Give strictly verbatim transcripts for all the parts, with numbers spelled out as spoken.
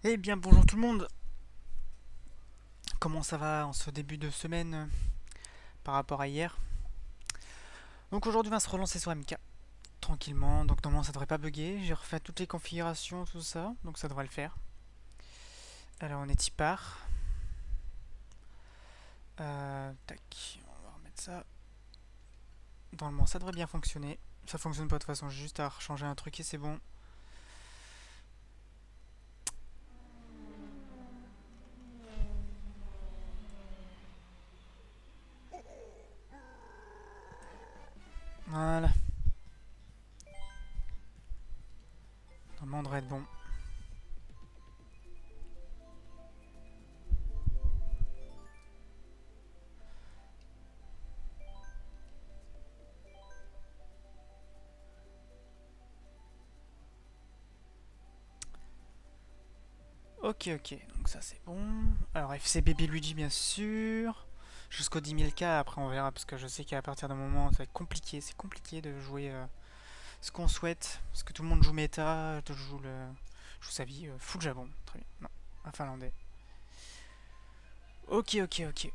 Eh bien bonjour tout le monde, comment ça va en ce début de semaine euh, par rapport à hier? Donc aujourd'hui on va se relancer sur M K tranquillement, donc normalement ça devrait pas bugger, j'ai refait toutes les configurations, tout ça, donc ça devrait le faire. Alors on est y part. Euh, tac, on va remettre ça. Normalement ça devrait bien fonctionner. Ça fonctionne pas de toute façon, j'ai juste à changer un truc et c'est bon. Voilà, normalement on devrait être bon. Ok ok, donc ça c'est bon. Alors F C Baby Luigi bien sûr. Jusqu'au dix mille K, après on verra, parce que je sais qu'à partir d'un moment ça va être compliqué, c'est compliqué de jouer euh, ce qu'on souhaite, parce que tout le monde joue méta, tout joue le. joue sa vie, euh, full Japon, très bien. Non, un finlandais. Ok, ok, ok.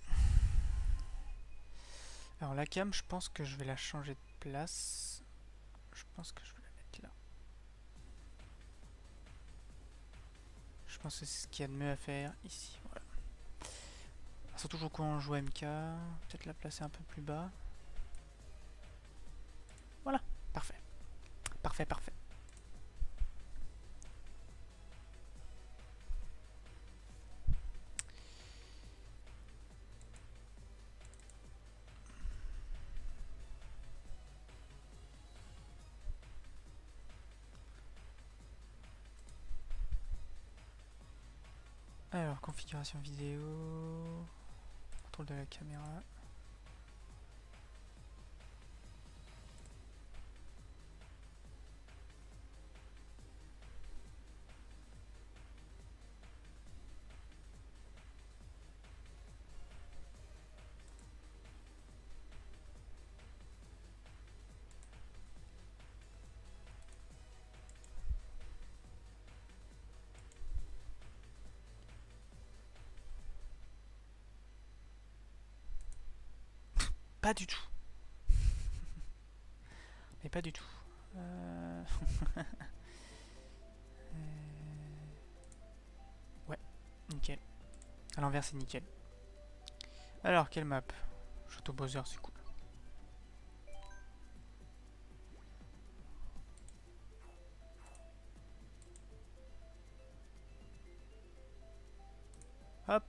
Alors la cam, je pense que je vais la changer de place. Je pense que je vais la mettre là. Je pense que c'est ce qu'il y a de mieux à faire ici, voilà. Surtout quand on joue M K, peut-être la placer un peu plus bas. Voilà, parfait, parfait, parfait. Alors, configuration vidéo, contrôle de la caméra. Pas du tout, mais pas du tout. Euh... ouais, nickel. À l'envers, c'est nickel. Alors, quelle map? Château Bowser, c'est cool. Hop.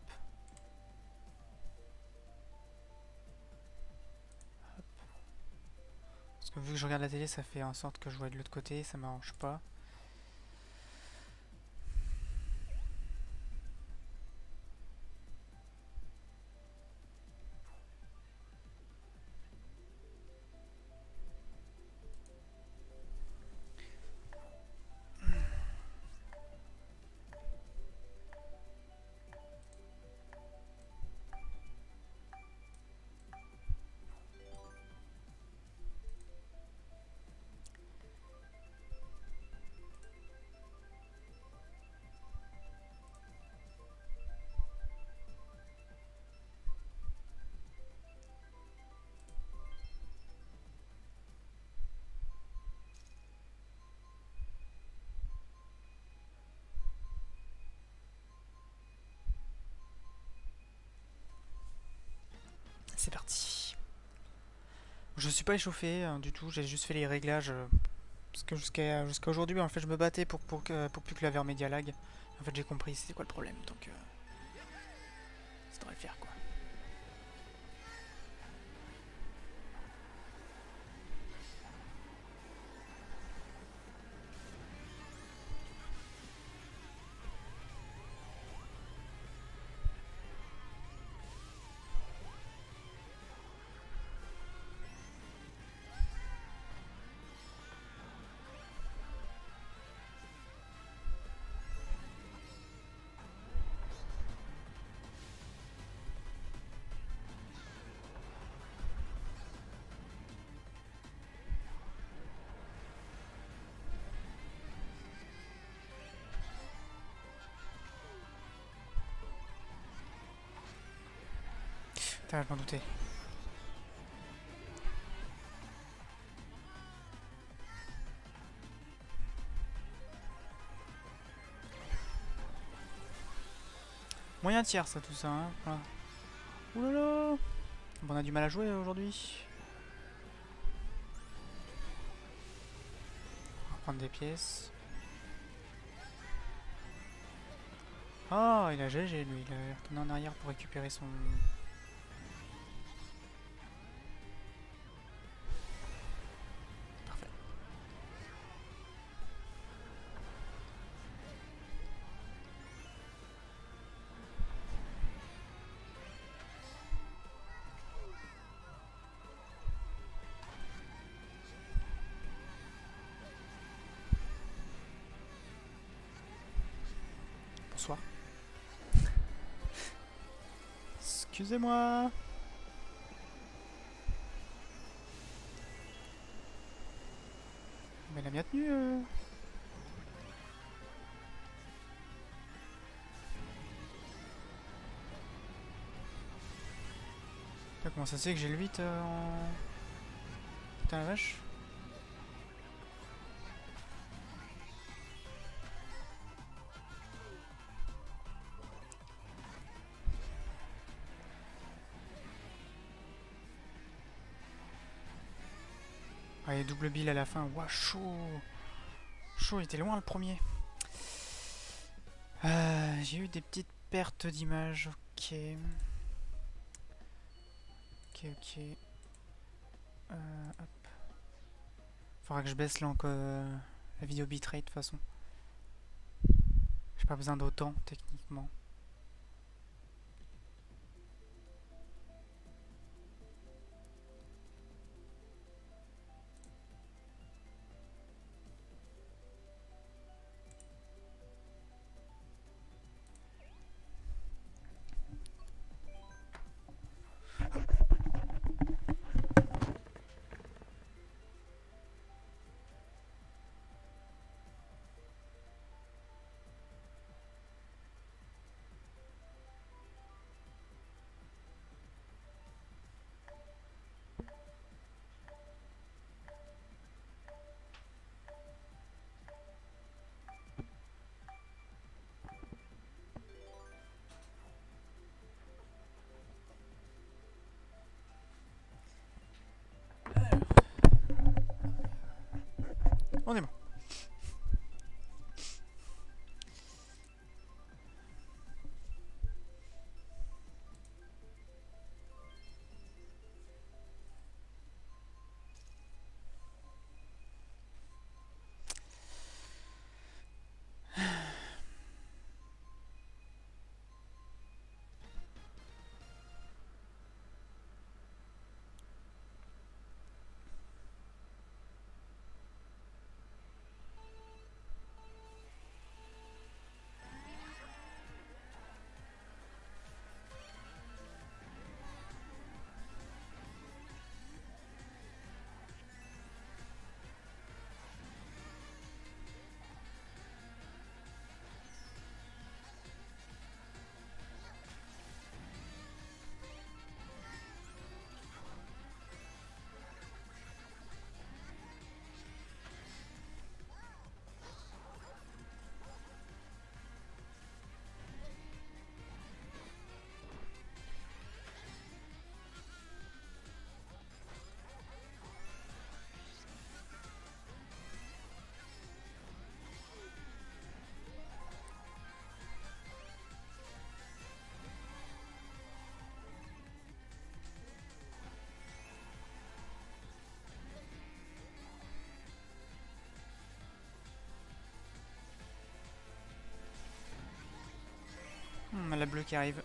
Parce que vu que je regarde la télé, ça fait en sorte que je vois de l'autre côté, ça m'arrange pas. C'est parti. Je suis pas échauffé hein, du tout, j'ai juste fait les réglages. euh, parce que jusqu'à jusqu'à aujourd'hui, en fait, je me battais pour, pour, que, pour plus que la Vermedia lag. En fait, j'ai compris c'était quoi le problème, donc euh, ça devrait le faire quoi. Putain, je m'en doutais. Moyen tiers ça tout ça hein. Voilà. Oulala. Bon, on a du mal à jouer aujourd'hui. On va prendre des pièces. Oh, il a G G lui, il a retourné en arrière pour récupérer son... Parfait. Bonsoir. Excusez-moi. Mais il a bien tenu. Euh... Putain, comment ça se fait que j'ai le huit euh, en... Putain la vache. Allez, double bill à la fin. Ouah, chaud. Chaud, il était loin le premier. Euh, j'ai eu des petites pertes d'image. Ok. Ok, ok. Euh, hop. Faudra que je baisse là, euh, la vidéo bitrate de toute façon. J'ai pas besoin d'autant techniquement. On est bon. Hmm, la bleue qui arrive.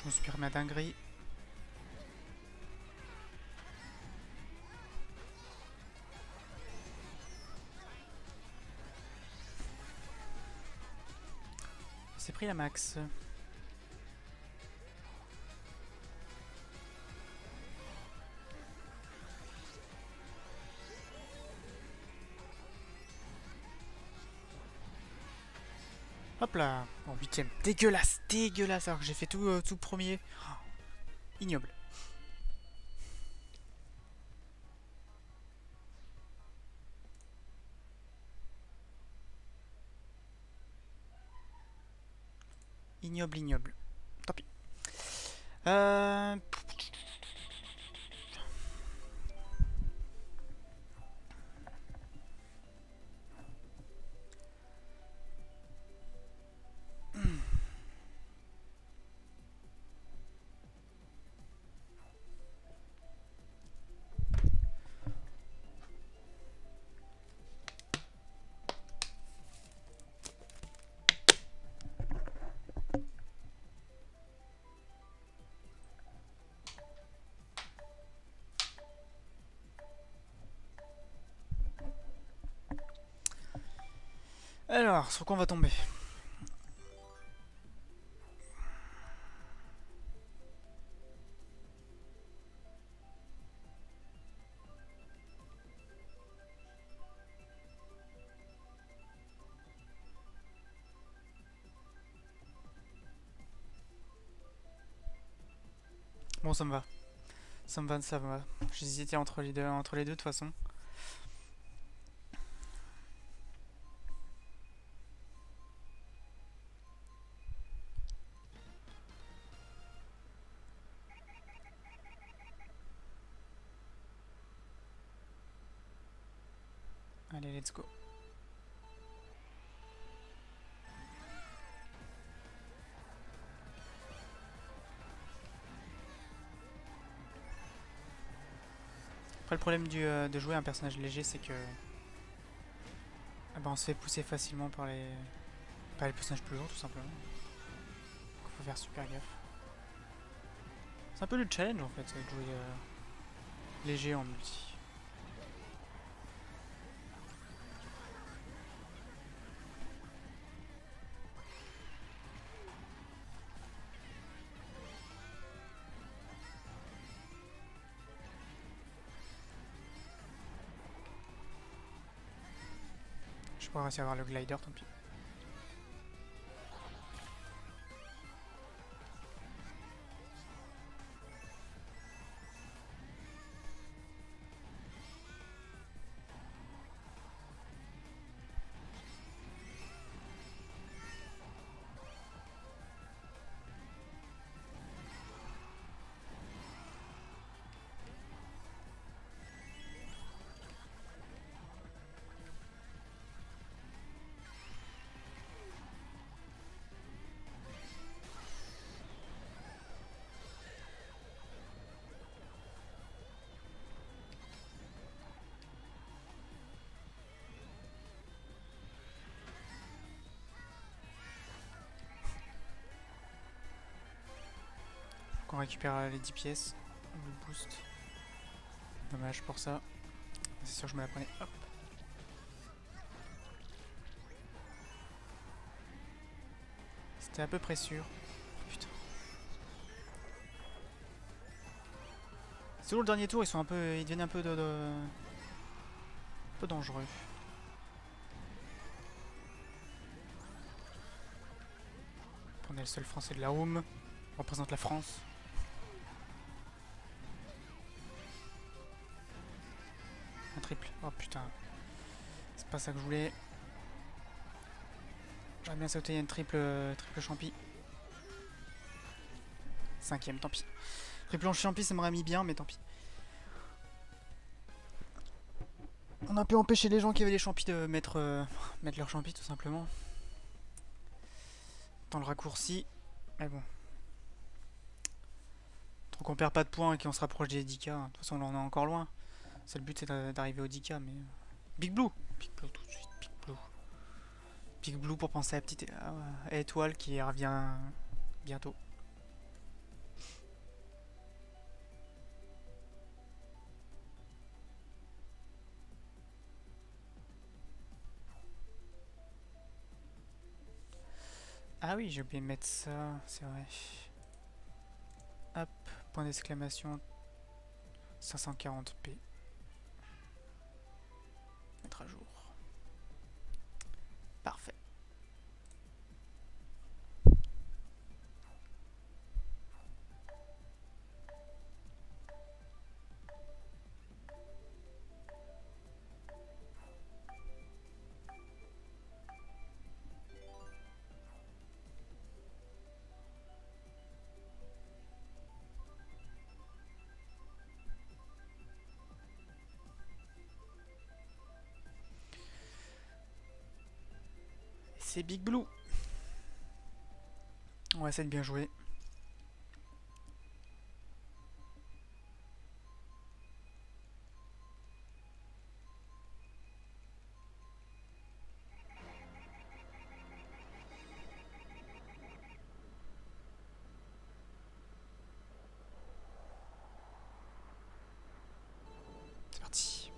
je me suis permis ma dinguerie. C'est pris la max. Hop là, en huitième. Dégueulasse, dégueulasse, alors que j'ai fait tout, euh, tout premier. Oh, ignoble. Ignoble, ignoble. Tant pis. Euh... Alors, sur quoi on va tomber? Bon, ça me va. Ça me va, ça me va. J'hésitais entre les deux, entre les deux de toute façon. Allez, let's go. Après, le problème du, euh, de jouer un personnage léger, c'est que ah bah, on se fait pousser facilement par les, par les personnages plus lourds, tout simplement. Donc, faut faire super gaffe. C'est un peu le challenge en fait, de jouer euh, léger en multi. Je pourrais réussir à avoir le glider, tant pis. On récupère euh, les dix pièces, le boost. Dommage pour ça. C'est sûr que je me la prenais. Hop. C'était à peu près sûr. Oh putain. Selon le dernier tour, ils sont un peu, ils deviennent un peu de, de... un peu dangereux. On est le seul français de la room. On représente la France. Un triple. Oh putain. C'est pas ça que je voulais. J'aurais bien sauté une triple, triple champi. Cinquième, tant pis. Triple champi, ça m'aurait mis bien, mais tant pis. On a pu empêcher les gens qui avaient les champis de mettre, euh, mettre leurs champis, tout simplement. Dans le raccourci. Mais bon. Tant qu'on perd pas de points et qu'on se rapproche des dix K. De toute façon, on en est encore loin. C'est le but, c'est d'arriver au dix K, mais... Big Blue. Big Blue tout de suite, Big Blue. Big Blue pour penser à la petite étoile qui revient bientôt. Ah oui, j'ai oublié de mettre ça, c'est vrai. Hop, point d'exclamation cinq cent quarante p. Mettre à jour. Parfait. C'est Big Blue. On va essayer de bien jouer. C'est parti.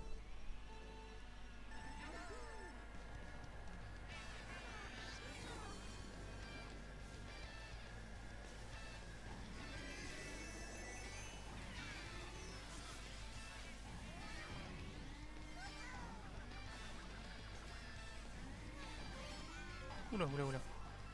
Oula, oula, oula.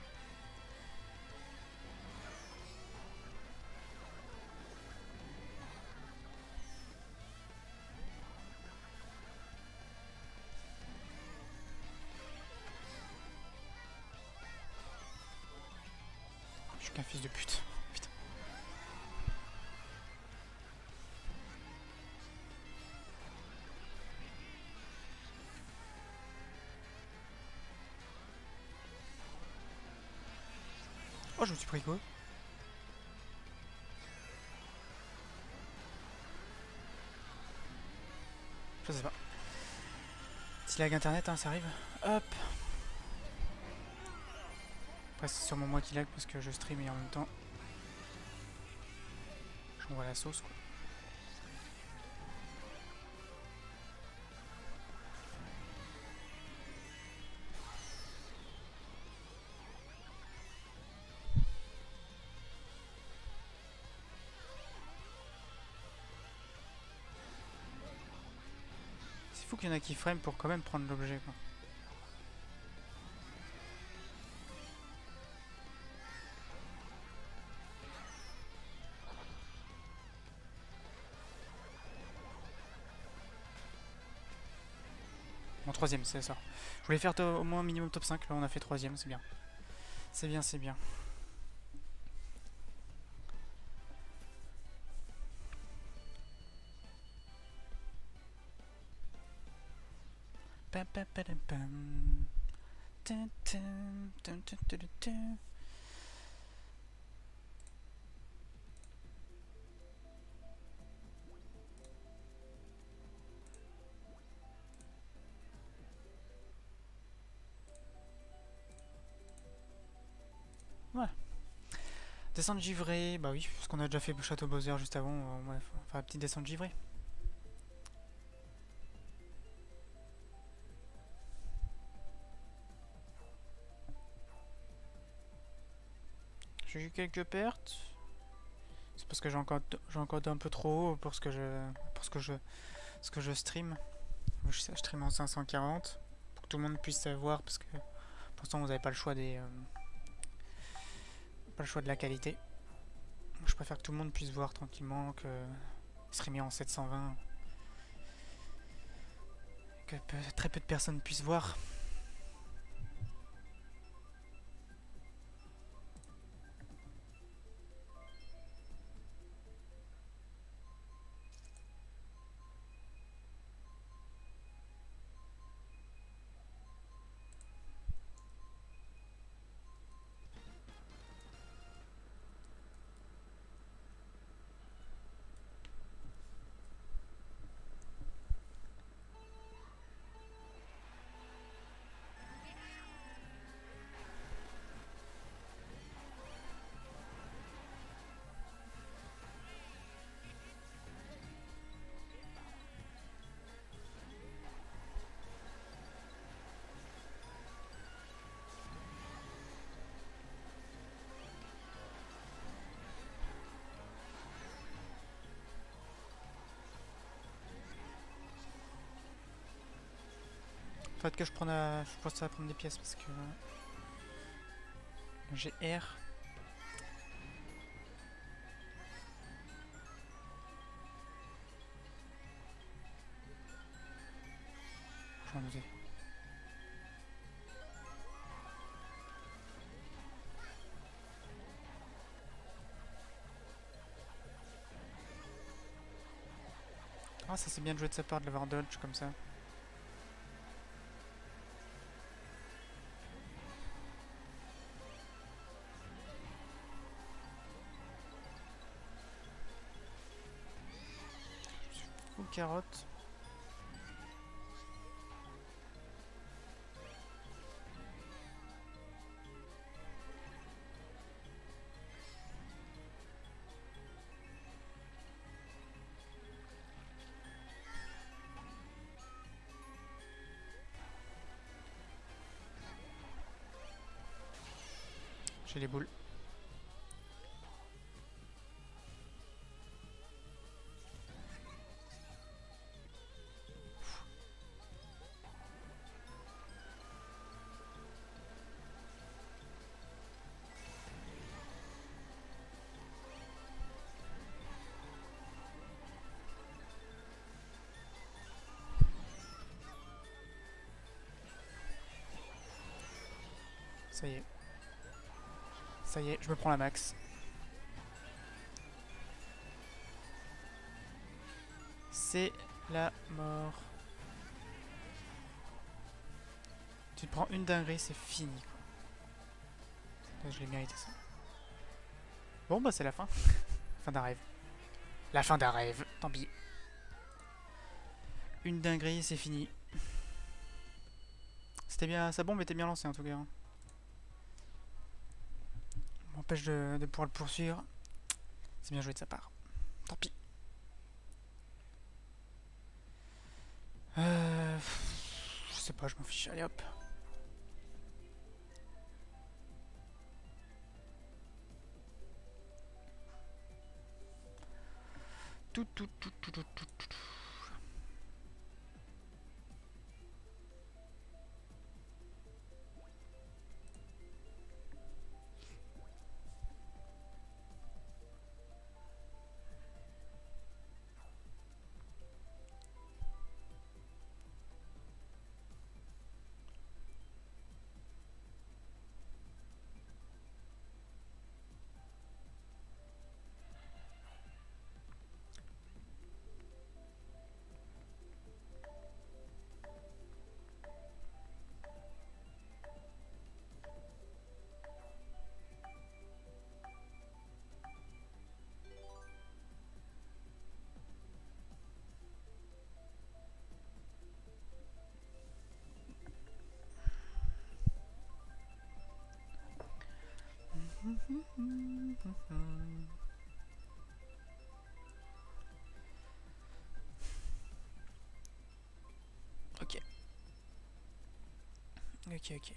Je suis qu'un fils de pute. Putain. Oh, je me suis pris quoi? Je sais pas. Si lag internet, hein, ça arrive. Hop. Après, c'est sûrement moi qui lag parce que je stream et en même temps, j'envoie la sauce quoi. C'est fou qu'il y en a qui frame pour quand même prendre l'objet quoi. Mon troisième, c'est ça. Je voulais faire au moins minimum top cinq, là on a fait troisième, c'est bien. C'est bien, c'est bien. Pam, pam, pam, pam. Tum, tum, tum, tum, tum, tum. Voilà. Descente givrée, bah oui, parce qu'on a déjà fait le château Bowser juste avant. Euh, ouais, enfin, la petite descente givrée. J'ai eu quelques pertes. C'est parce que j'ai encore, j'ai encore un peu trop haut pour ce que je, pour ce que je, ce que je stream. Je, je stream en cinq cent quarante pour que tout le monde puisse savoir parce que pour l'instant vous n'avez pas le choix des, euh, pas le choix de la qualité. Je préfère que tout le monde puisse voir tranquillement que streamer en sept cent vingt, que peu, très peu de personnes puissent voir. Faut que je prenne, à... je pense à prendre des pièces parce que j'ai R. Je vais en noter. Ah, ça c'est bien de jouer de sa part de l'avoir dodge comme ça. Full carotte. J'ai les boules. Ça y est. Ça y est, je me prends la max. C'est la mort. Tu te prends une dinguerie, c'est fini quoi. Je l'ai mérité ça. Bon bah c'est la fin. Fin d'un rêve. La fin d'un rêve, tant pis. Une dinguerie, c'est fini. C'était bien, sa bombe était bien lancée en tout cas. M'empêche de, de pouvoir le poursuivre. C'est bien joué de sa part. Tant pis. Euh, je sais pas, je m'en fiche. Allez hop. Tout, tout, tout, tout, tout, tout, tout. Ok. Ok, ok.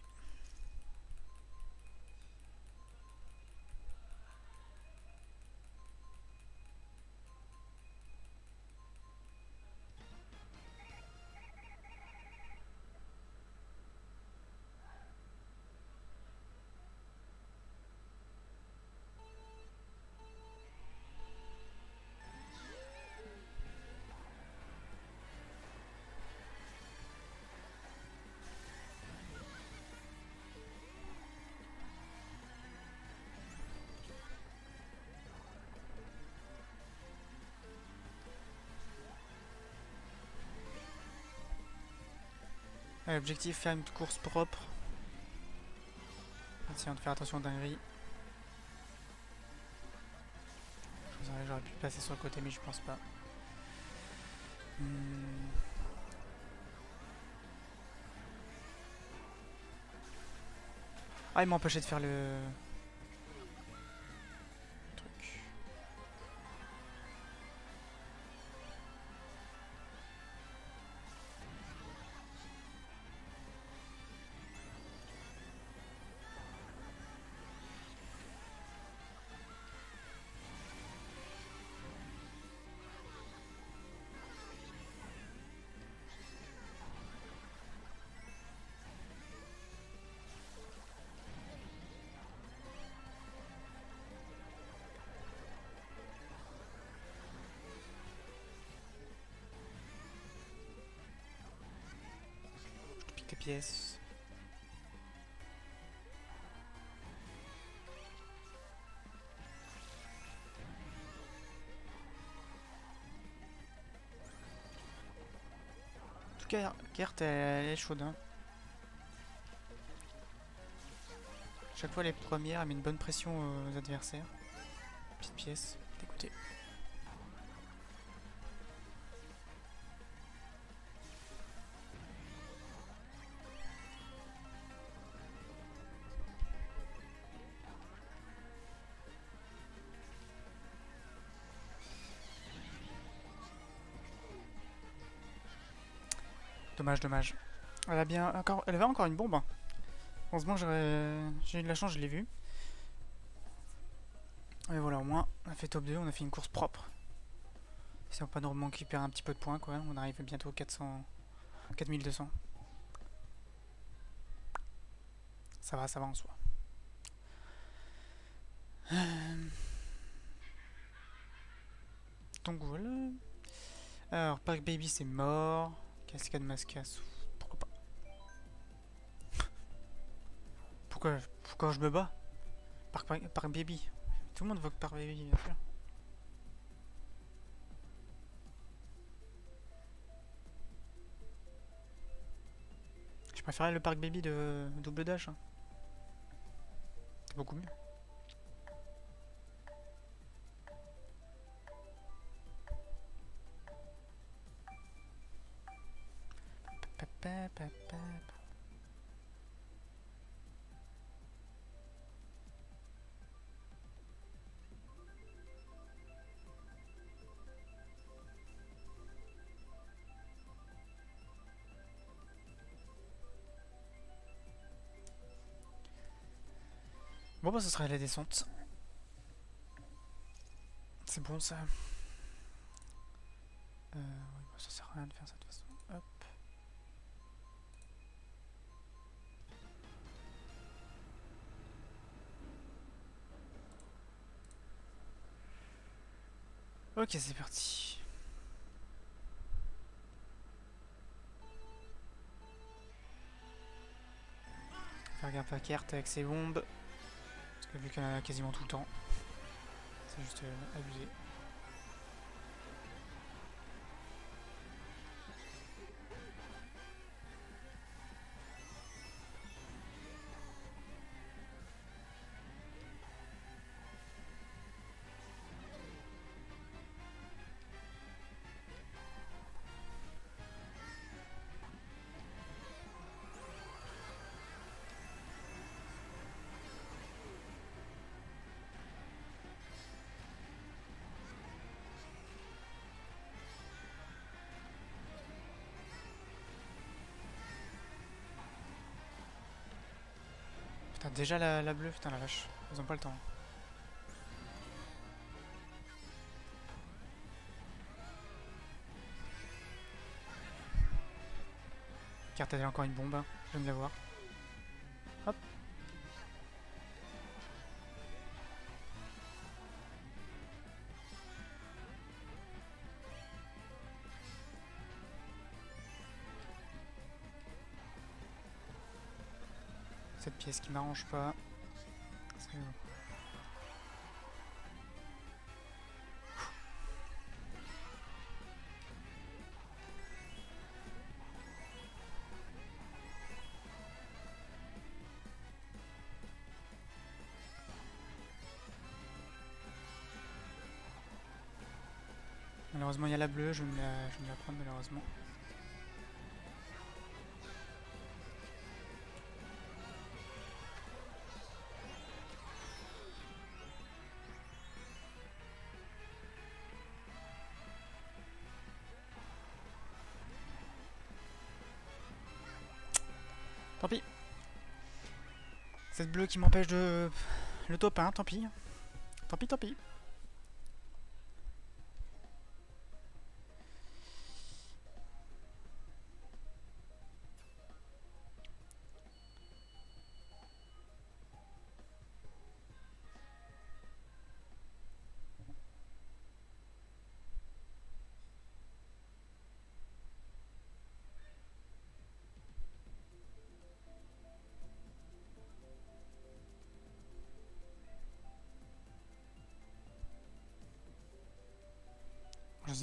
Ouais, objectif, faire une course propre. Essayons de faire attention aux dingueries. J'aurais pu passer sur le côté, mais je pense pas. Hmm. Ah, il m'a empêché de faire le truc. les pièces. En tout cas, Gert, elle, elle est chaude. Hein. Chaque fois, les premières, elle met une bonne pression aux adversaires. Petite pièce, écoutez. Dommage, dommage. Elle a bien encore, elle avait encore une bombe. Hein. Heureusement, j'ai eu de la chance, je l'ai vu. Et voilà, au moins, on a fait top deux, on a fait une course propre. Si on pas normalement qui perd un petit peu de points, quoi. On arrive bientôt aux quatre cents, quatre mille deux cents. Ça va, ça va en soi. Euh... Donc voilà. Alors, Park Baby, c'est mort. Cascade Mascas, pourquoi pas. Pourquoi, pourquoi je me bats Park, Park, Park Baby. Tout le monde vote Park Baby, bien sûr. Je préférais le Park Baby de double dash. Hein. C'est beaucoup mieux. Bon bah ce sera la descente. C'est bon ça. Euh, oui, bah, ça sert à rien de faire ça de toute façon. Hop. Ok, c'est parti. Faire gaffe à Kert avec ses bombes. Parce que vu qu'elle en a quasiment tout le temps, c'est juste euh, abusé. Putain, déjà la, la bleue, putain la vache. Ils ont pas le temps. Kert a encore une bombe, hein. Je viens de la voir. Hop. Cette pièce qui m'arrange pas. C'est bon. Malheureusement il y a la bleue, je vais me la, je vais me la prendre malheureusement. Tant pis. Cette bleue qui m'empêche de le top un, tant pis. Tant pis, tant pis.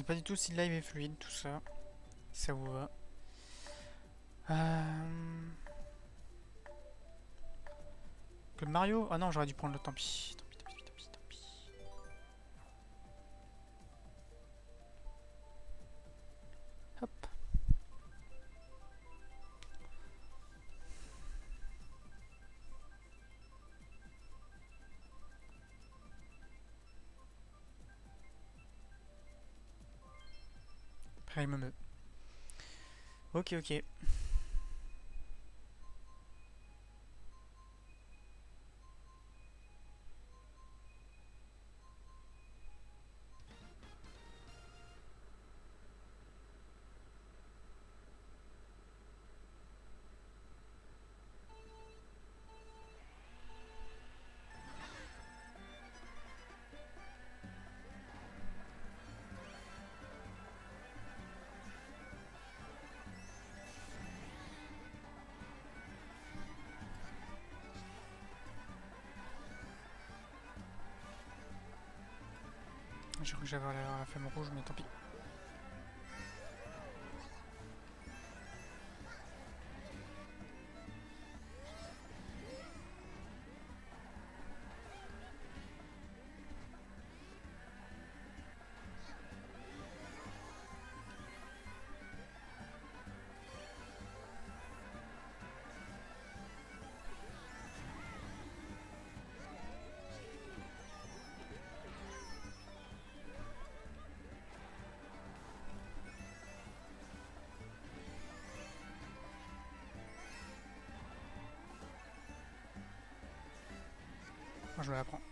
sais pas du tout si le live est fluide, tout ça. Si ça vous va. Euh... Club Mario? Ah non, j'aurais dû prendre le tant pis. Tant pis, tant pis, tant pis, tant pis. Hop. Après, il me meut. Ok, ok. J'ai cru que j'avais la, la flamme rouge, mais tant pis. Moi, je me la prends.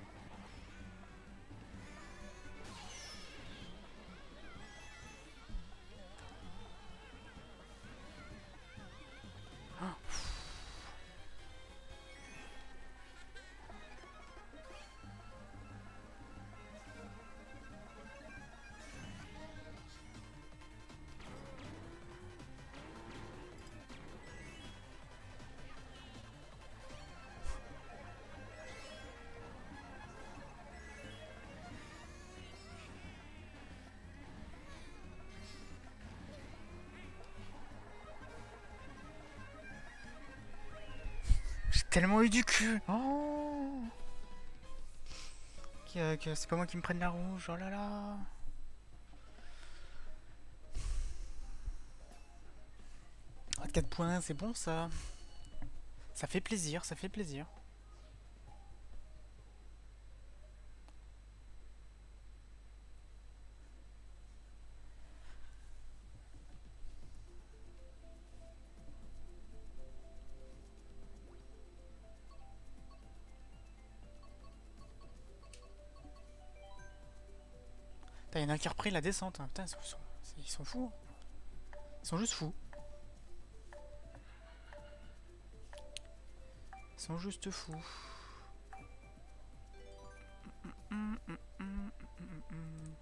J'ai tellement eu du cul. Oh. Que, que c'est pas moi qui me prenne la rouge. Oh là là. quatre points, c'est bon ça. Ça fait plaisir, ça fait plaisir. Putain, y en a un qui a repris la descente. Hein. Putain, ils sont, ils sont fous. Ils sont juste fous. Ils sont juste fous. Mm, mm, mm, mm, mm, mm.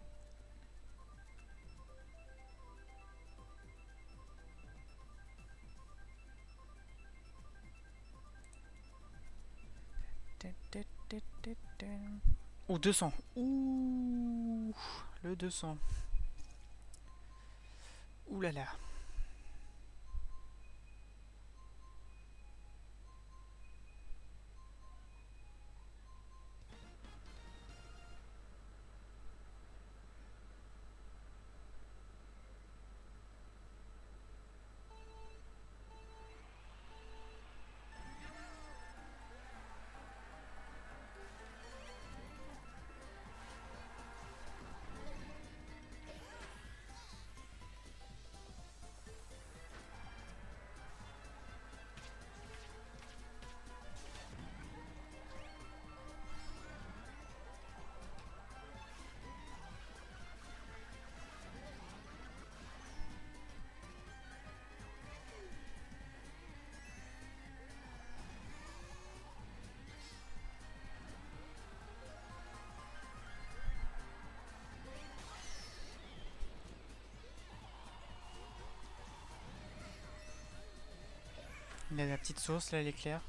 Oh, deux cents. Ouh, le deux cents. Ouh là là. Il a la petite sauce là, l'éclair.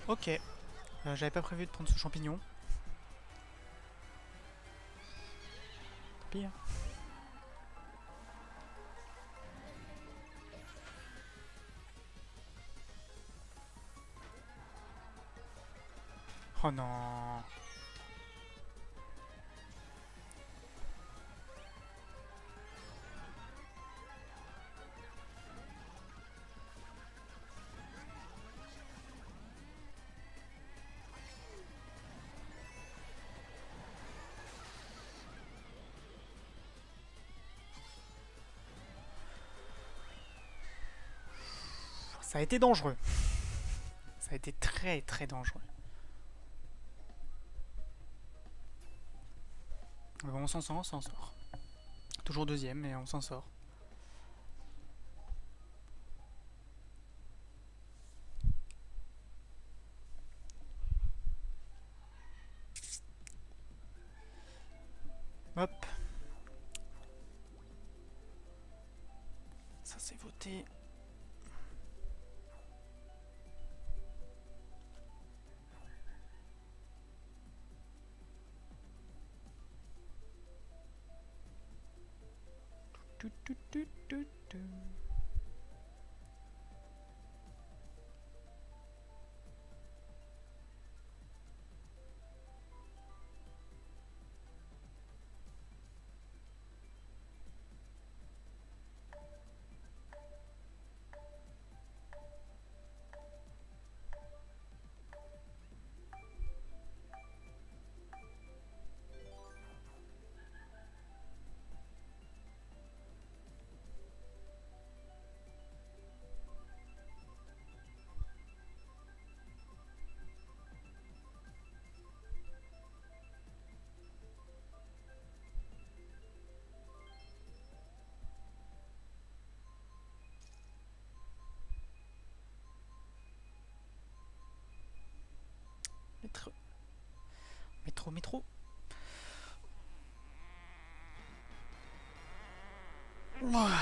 Ok. Euh, J'avais pas prévu de prendre ce champignon. Tant pis, hein. Oh non. Ça a été dangereux. Ça a été très très dangereux. Bon, on s'en sort, on s'en sort. Toujours deuxième, mais on s'en sort. Hop. Ça c'est voté. Tout, tout, tout, tout, tout. Métro. Métro, métro. Ouah.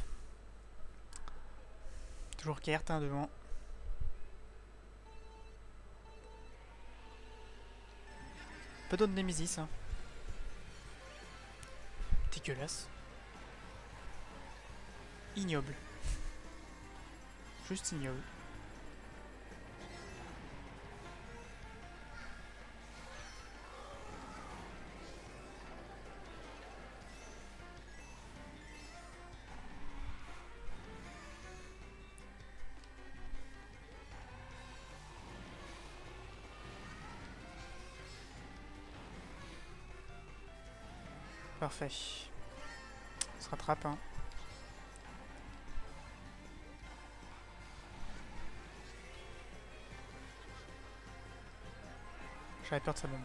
Toujours Kert hein, devant. Peu d'autres Nemesis. Hein. Dégueulasse. Ignoble. Juste ignoble. Parfait. On se rattrape. Hein. J'avais peur de sa bombe.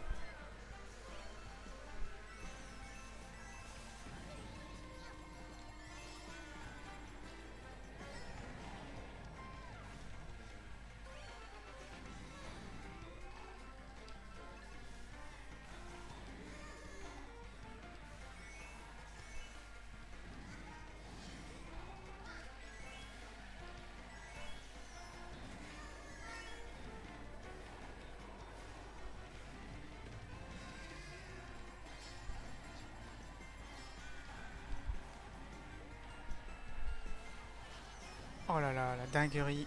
Oh là là, la dinguerie.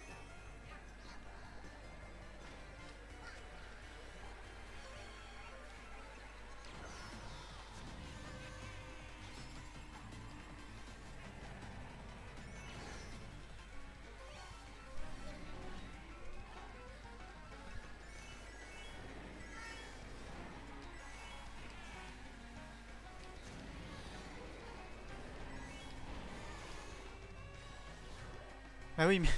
Bah oui, mais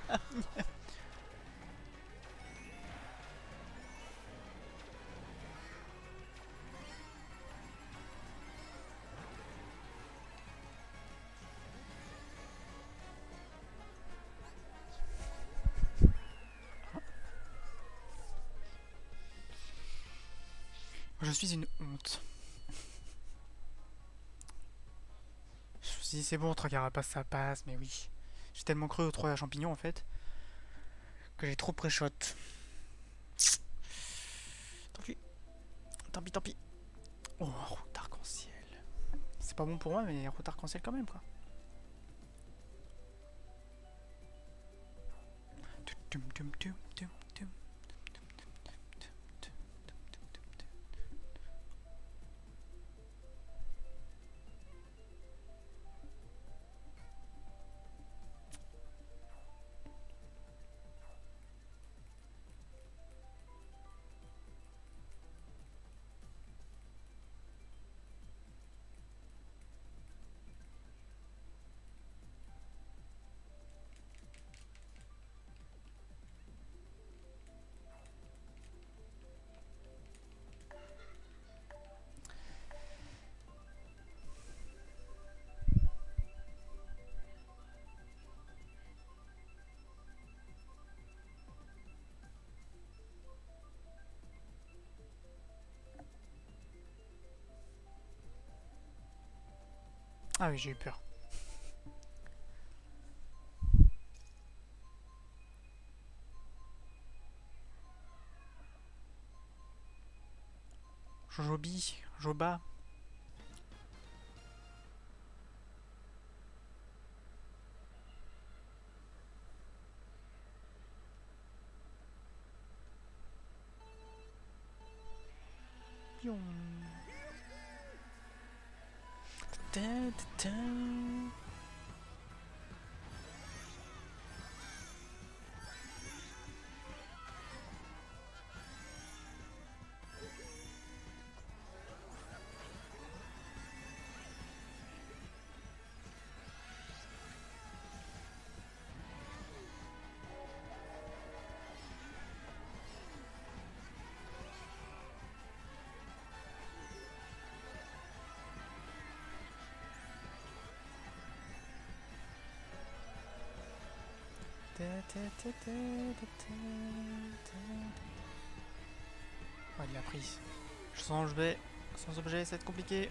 je suis une honte. Je me suis dit, c'est bon, trois carapaces, ça passe, mais oui. J'ai tellement cru aux trois champignons en fait que j'ai trop pré-shot. Tant pis, tant pis. Oh, route arc-en-ciel. C'est pas bon pour moi, mais route arc-en-ciel quand même, quoi. Tum, tum, tum, tum, tum. Ah oui, j'ai eu peur. Jobi, Joba. Pion. Ta, ta, ta. Ta, ta, ta, ta, ta, ta, ta. Oh, il l'a pris. Je sens objet. Sans objet, ça va être compliqué.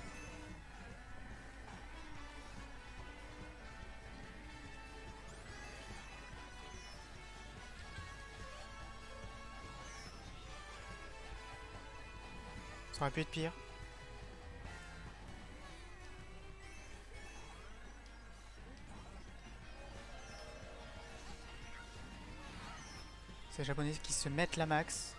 Ça aurait pu être pire. C'est les japonais qui se mettent la max.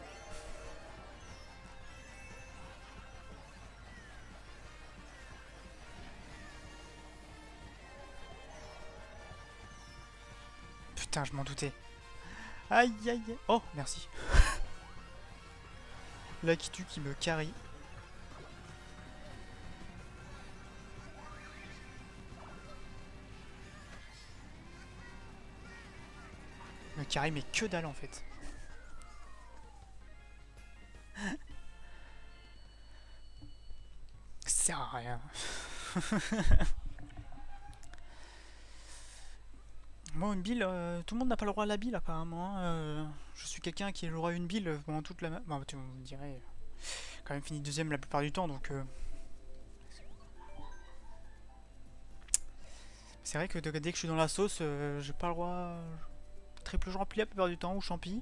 Putain, je m'en doutais. Aïe aïe aïe. Oh, merci. Là qui tue, qui me carry. Me carry, mais que dalle en fait. Ça sert à rien. Moi, une bille, euh, tout le monde n'a pas le droit à la bille apparemment. Hein. Euh, je suis quelqu'un qui aura une bille pendant toute la. Bon, tu me dirais. Quand même fini deuxième la plupart du temps donc. Euh... C'est vrai que dès que je suis dans la sauce, euh, j'ai pas le droit. Triple rempli la plupart du temps ou champi.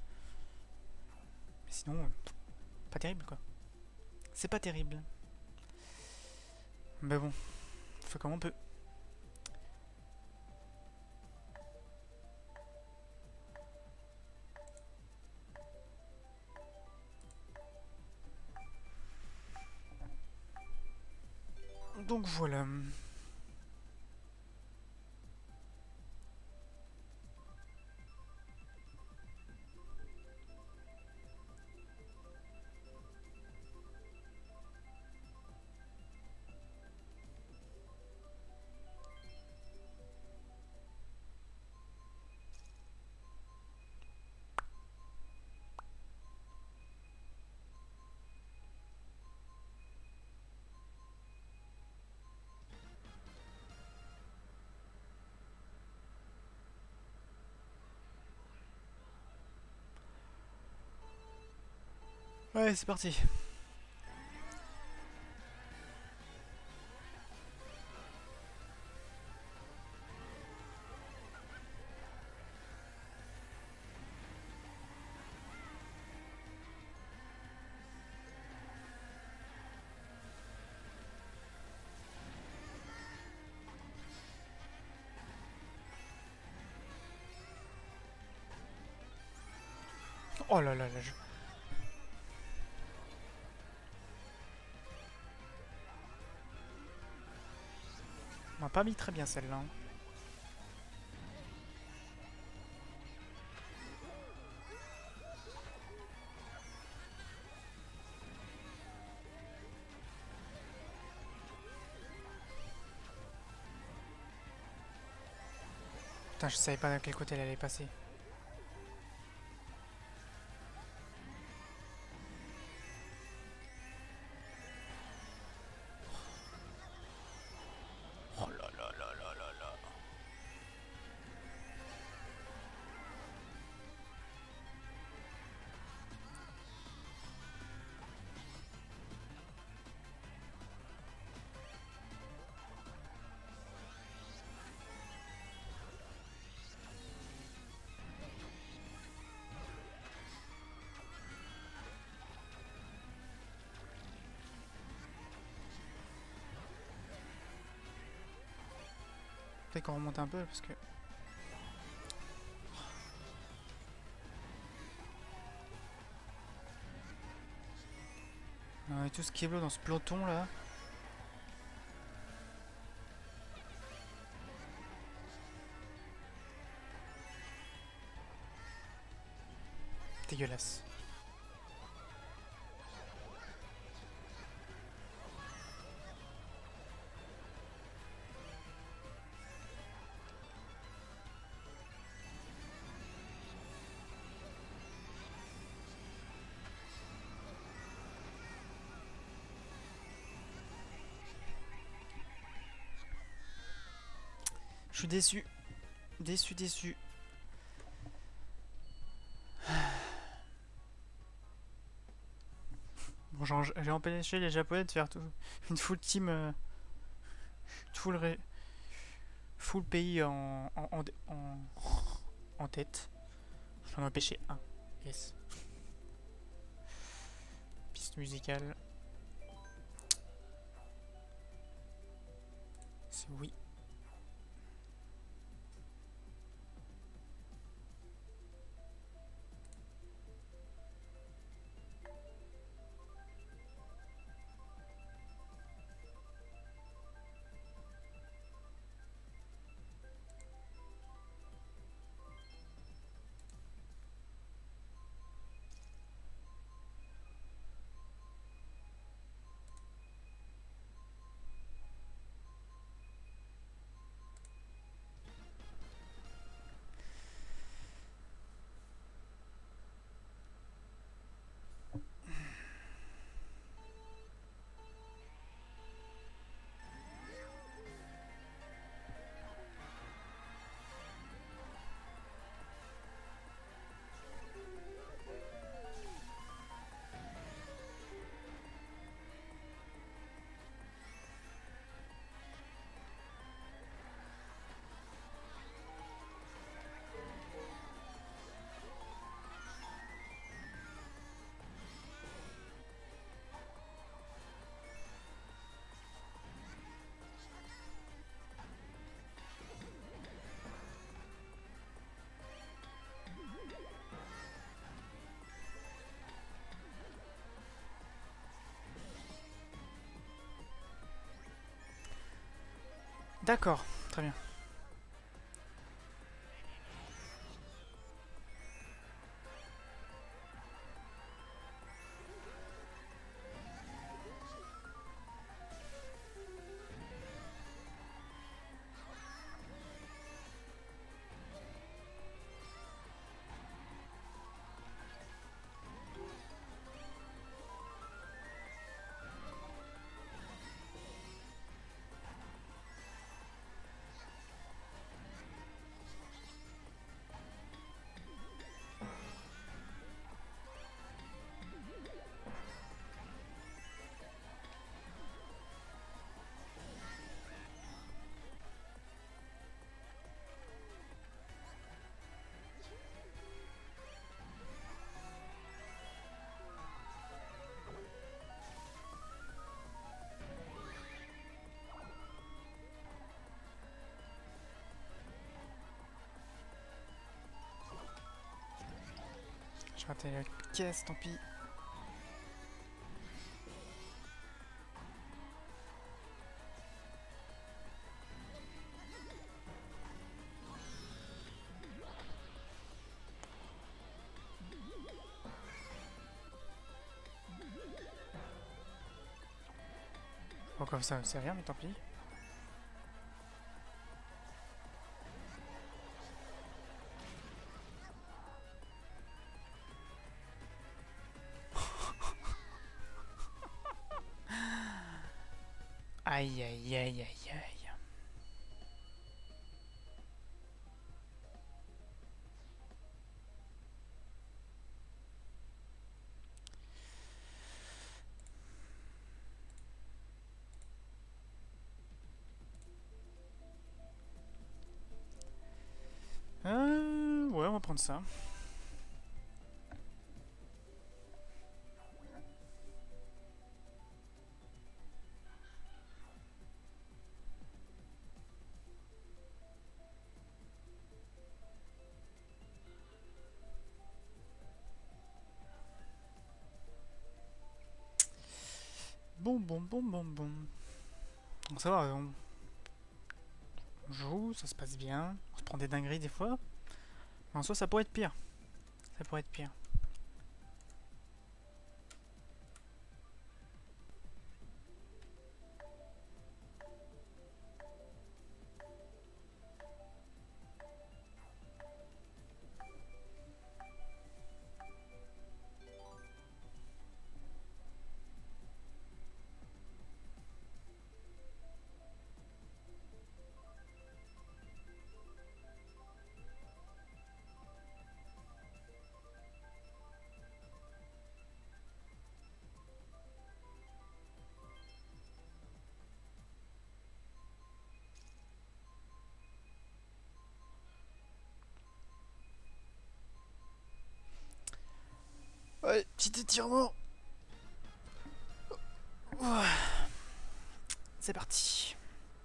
Mais sinon, euh, pas terrible quoi. C'est pas terrible. Mais bon, on fait comme on peut. Donc voilà. Ouais, c'est parti. Oh là là là, je... On m'a pas mis très bien celle-là. Hein. Putain, je savais pas de quel côté elle allait passer. Oh là là là là là là. Peut-être qu'on remonte un peu parce que... Euh, tout ce qui est bleu dans ce peloton là. Dégueulasse. Je suis déçu. Déçu, déçu. Bon, j'ai empêché les Japonais de faire tout, une full team, euh, full, ré, full pays en, en, en, en, en tête. J'en ai empêché un. Yes. Piste musicale. C'est oui. D'accord, très bien. J'ai raté la caisse, tant pis. Bon, comme ça, c'est rien, mais tant pis. Aïe, aïe, aïe, aïe, aïe. Euh, ouais, on va prendre ça. Bon, bon, bon, bon, bon. Donc ça va, on on joue, ça se passe bien. On se prend des dingueries des fois. Mais en soi, ça pourrait être pire. Ça pourrait être pire. Ouais, petit étirement. Ouah. C'est parti.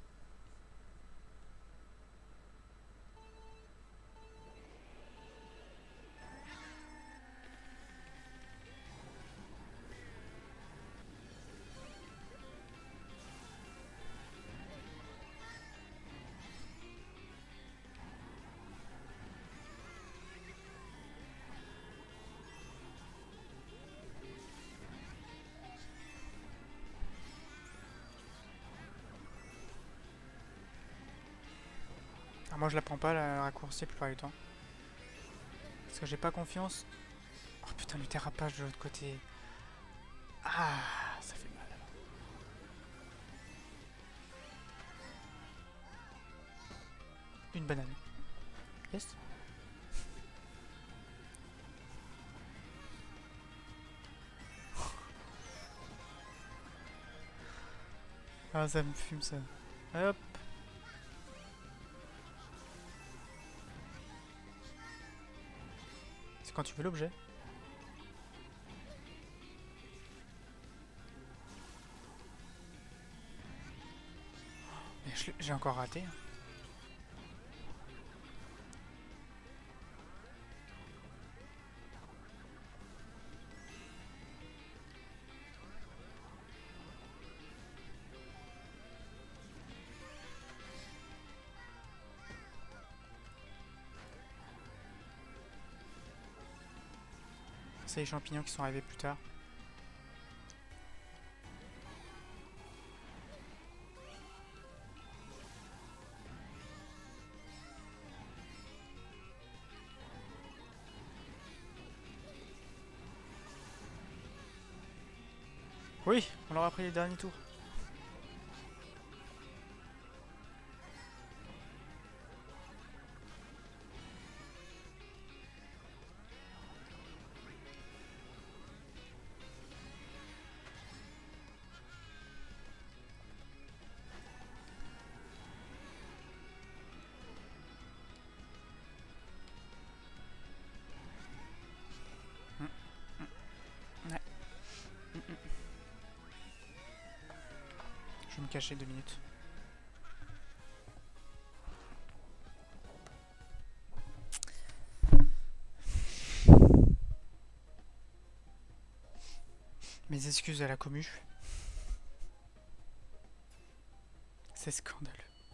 Alors moi je la prends pas la raccourci la plupart du temps. Parce que j'ai pas confiance. Oh putain, le dérapage de l'autre côté. Ah, ça fait mal. Une banane. Yes. Ah, ça me fume ça. Hop. C'est quand tu veux l'objet. Mais je l'ai- j'ai encore raté. C'est les champignons qui sont arrivés plus tard. Oui, on leur a pris les derniers tours. Mm, mm, ouais. Mm, mm. Je vais me cacher deux minutes. Mes excuses à la commu. C'est scandaleux.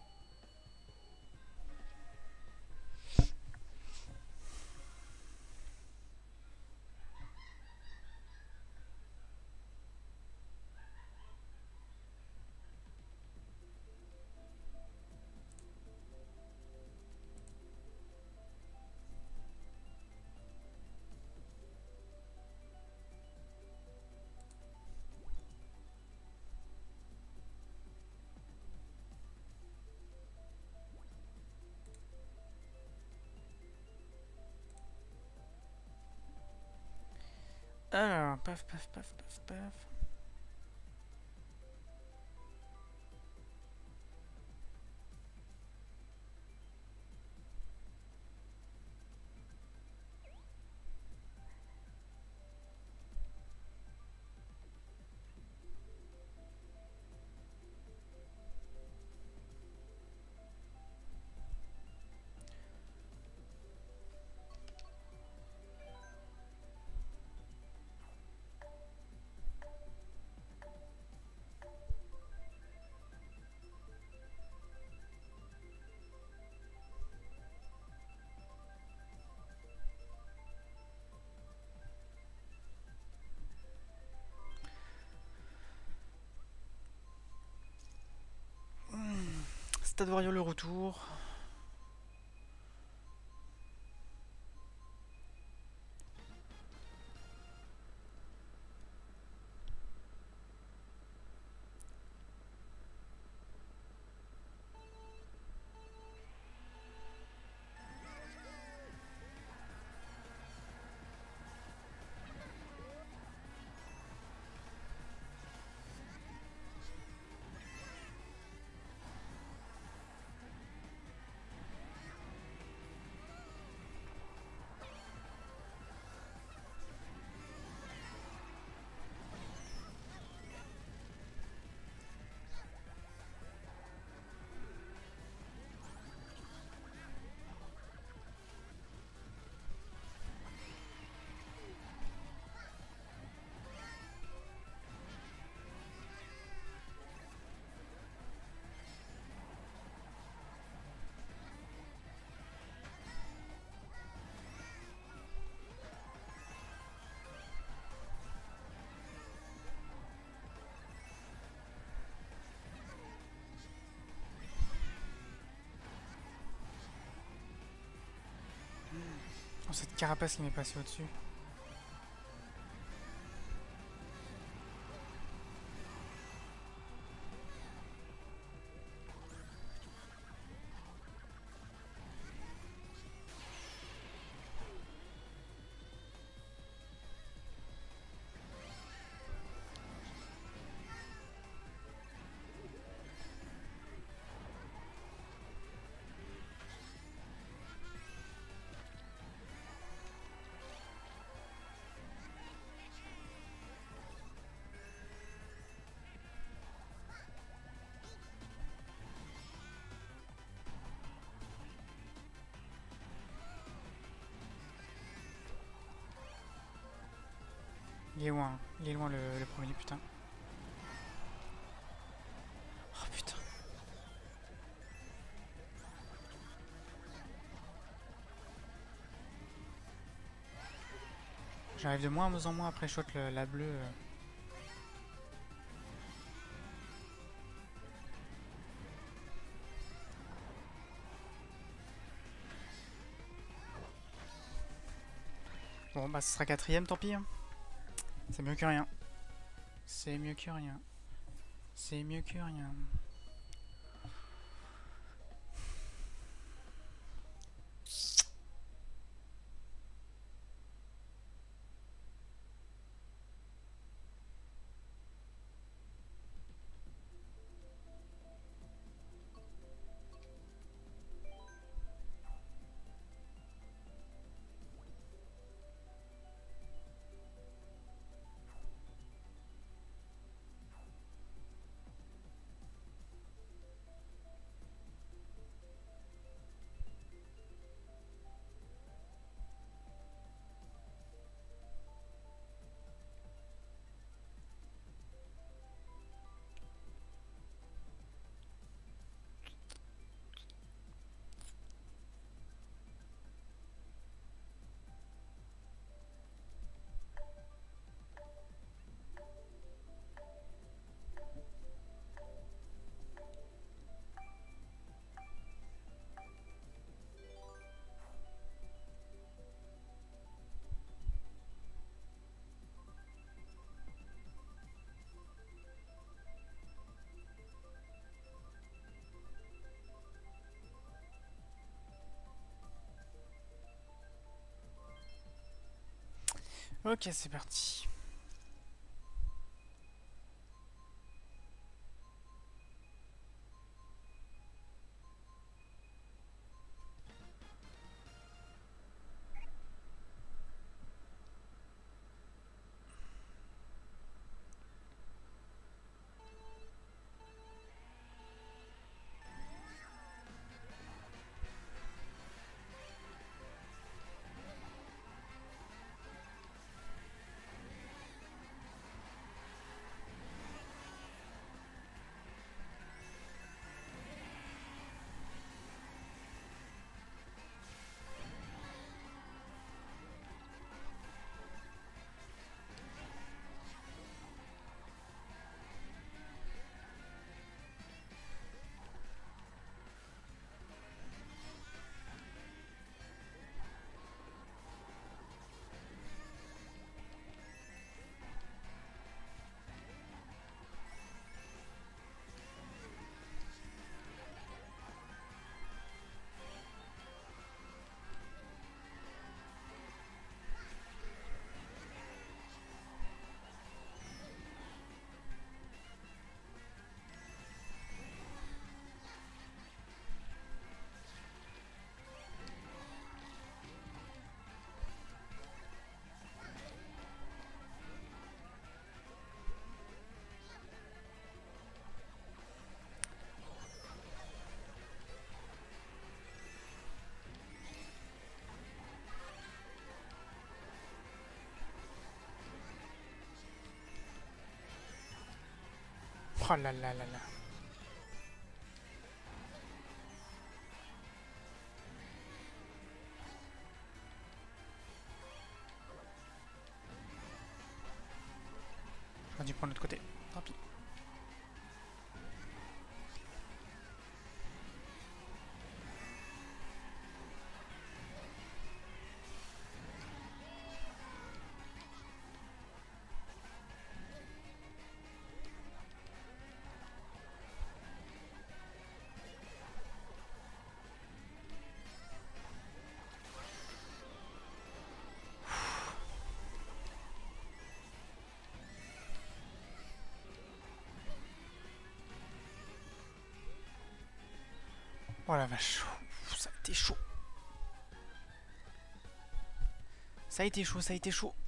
Alors, paf, paf, paf, paf, paf. Stade Wario le retour. Oh, cette carapace qui m'est passée au-dessus. Il est loin, il est loin le, le premier, putain. Oh putain. J'arrive de moins en moins après shot le, la bleue. euh. Bon bah ce sera quatrième, tant pis. Hein. C'est mieux que rien. C'est mieux que rien. C'est mieux que rien. Ok, c'est parti. Oh là là là là. J'aurais dû prendre l'autre côté. Tant pis. Oh la vache. Ouf, ça a été chaud. Ça a été chaud, ça a été chaud.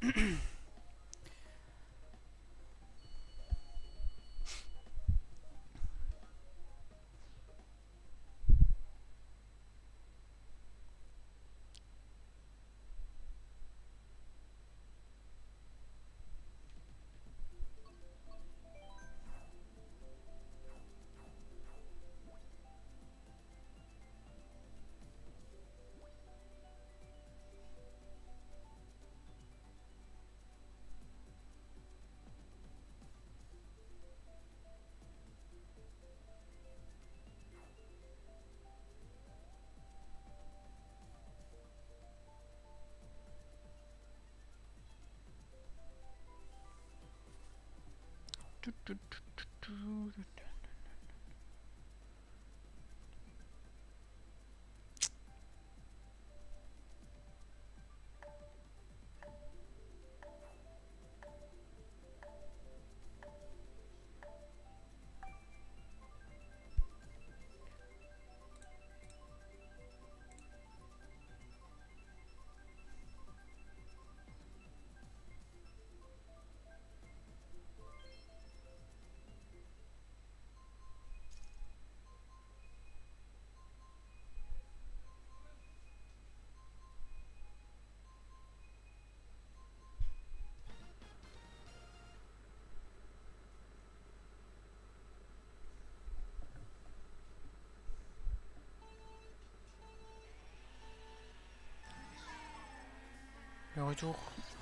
Le retour.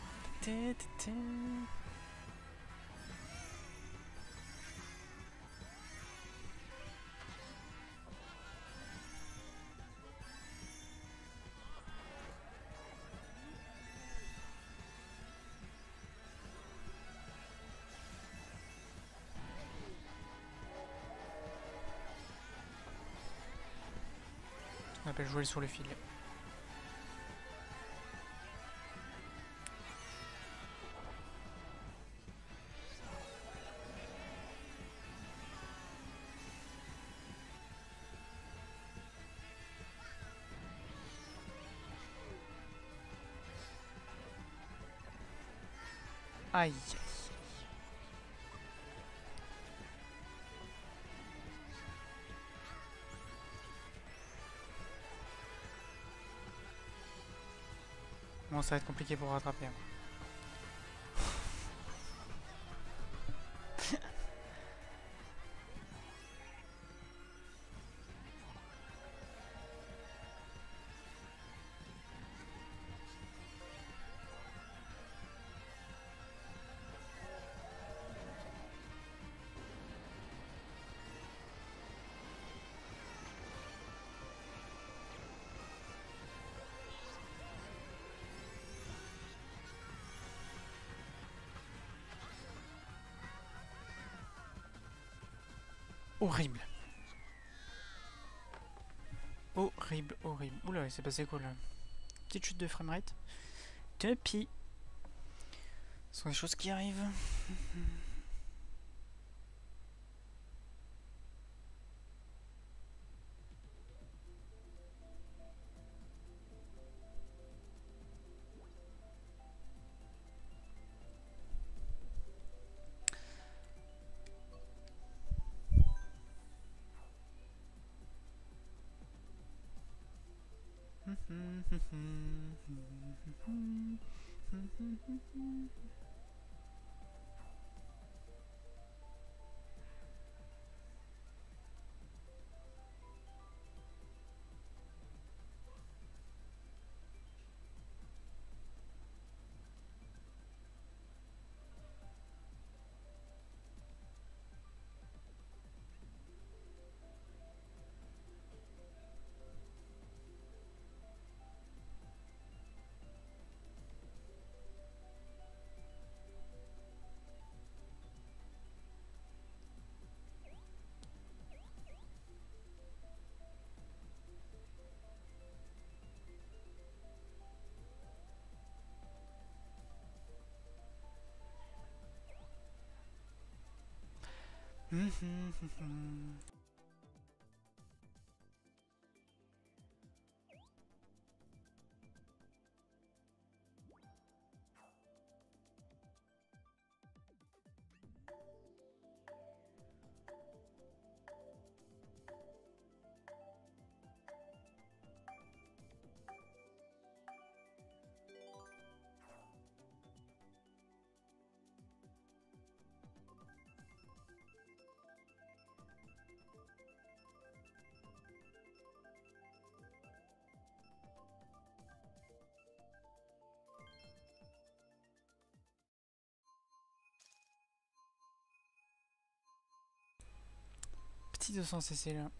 On appelle jouer sur le fil. Aïe. Bon, ça va être compliqué pour rattraper. Hein. Horrible. Horrible, horrible. Oula, il s'est passé quoi là? Petite chute de framerate. Tant pis. Ce sont des choses qui arrivent. Petit deux cents cc là.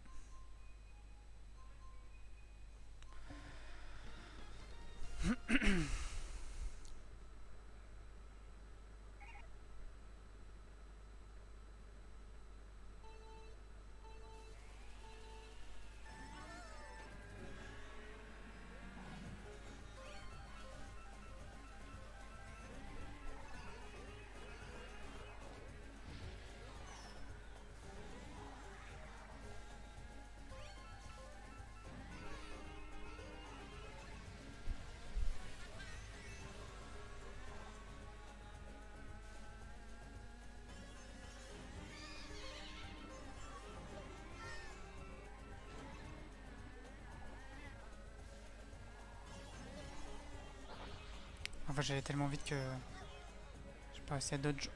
Enfin, j'allais tellement vite que j'ai pas réussi à dodge.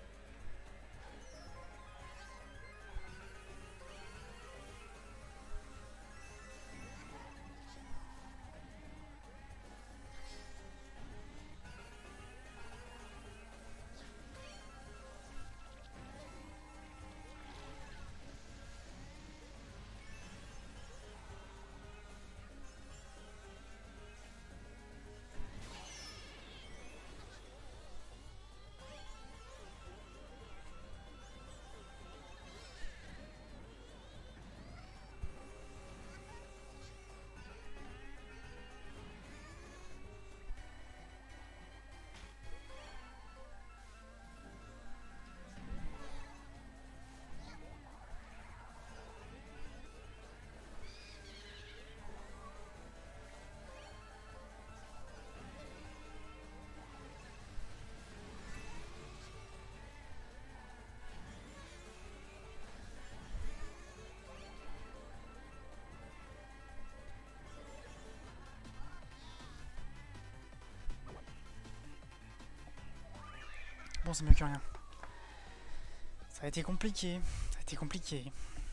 bon, c'est mieux que rien. Ça a été compliqué. Ça a été compliqué.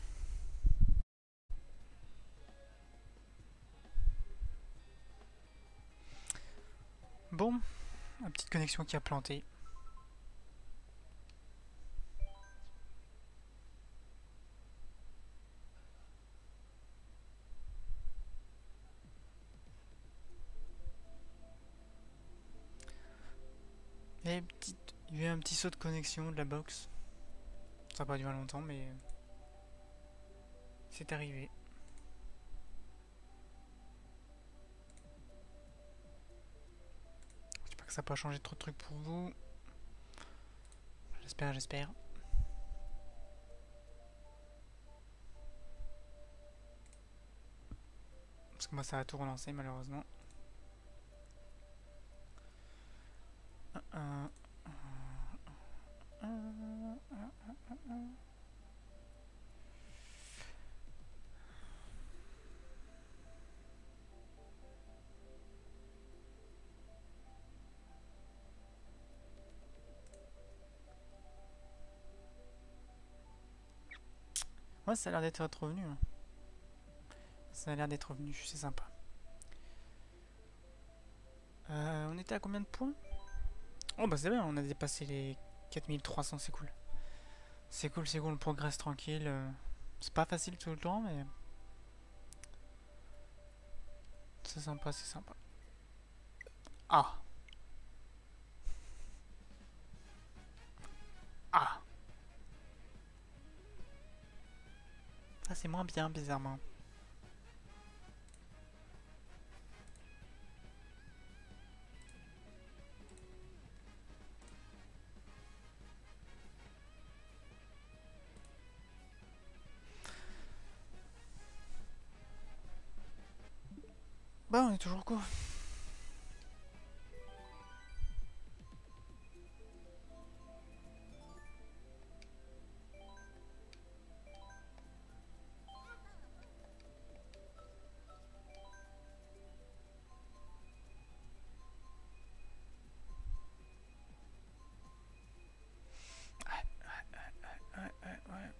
Bon, une petite connexion qui a planté. Et petite... Il y a eu un petit saut de connexion de la box. Ça n'a pas duré longtemps, mais c'est arrivé. J'espère que ça n'a pas changé trop de trucs pour vous. J'espère, j'espère. Parce que moi ça a tout relancé malheureusement. Euh, euh, euh, Ouais, ça a l'air d'être revenu. Hein. Ça a l'air d'être revenu, c'est sympa. Euh, on était à combien de points? Oh bah c'est bien, on a dépassé les quatre mille trois cents, c'est cool. C'est cool, c'est cool, on progresse tranquille. euh, C'est pas facile tout le temps, mais... C'est sympa, c'est sympa. Ah! Ah! Ça c'est moins bien, bizarrement. Bah on est toujours cool. Ouais, ouais, ouais.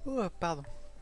Oh, pardon.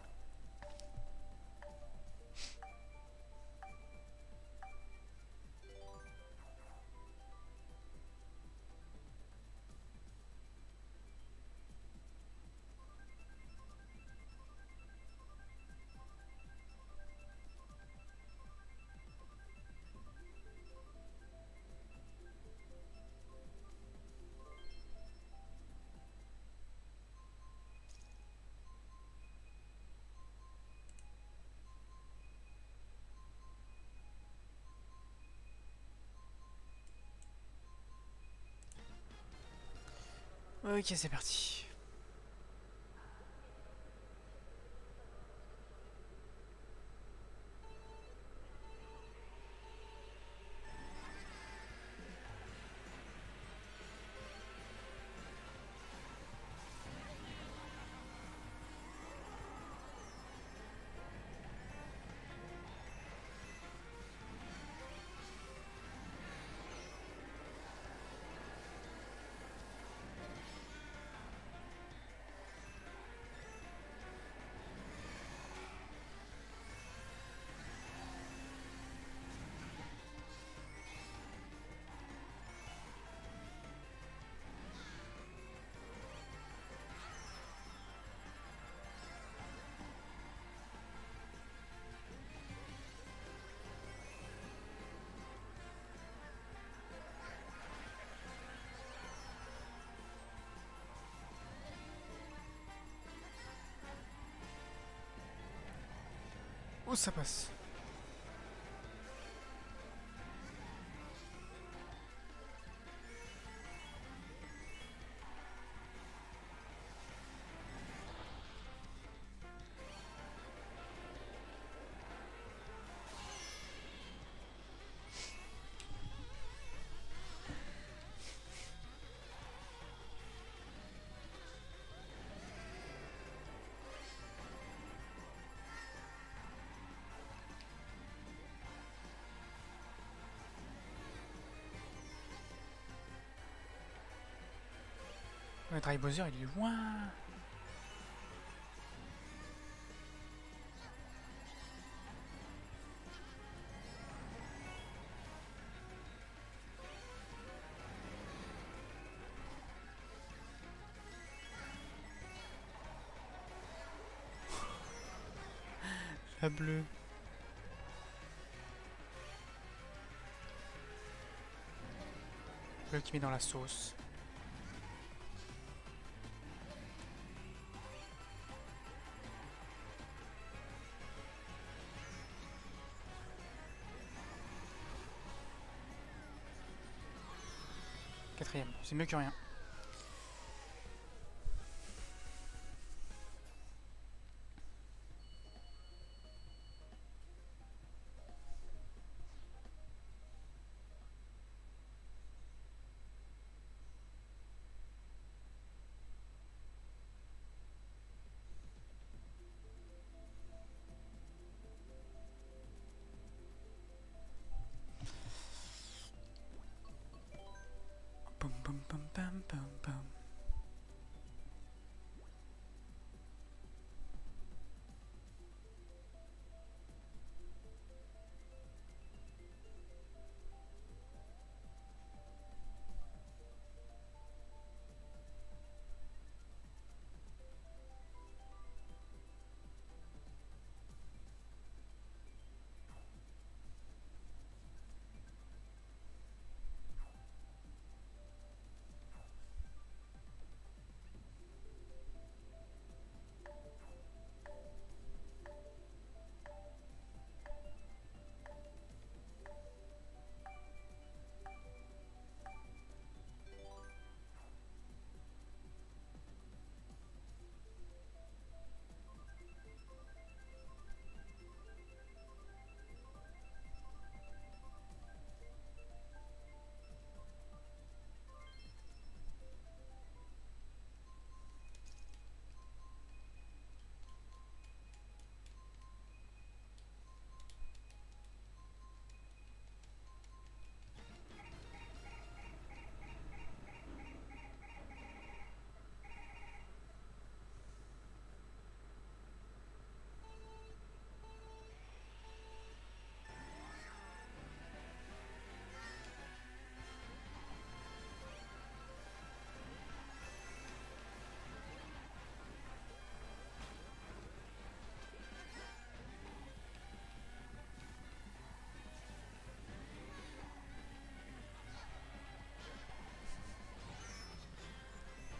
Ok, c'est parti. Où ça passe? Le Dry Bowser, il est loin. La bleue. Bleu qui met dans la sauce. Quatrième, c'est mieux que rien. Pum, pum, pum, pum, pum, pum.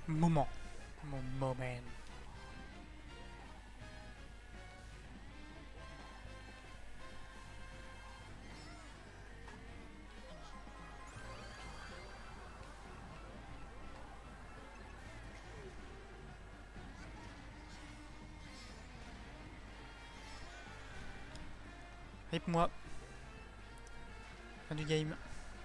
Moment. Mon moment. Rip moi. Fin du game.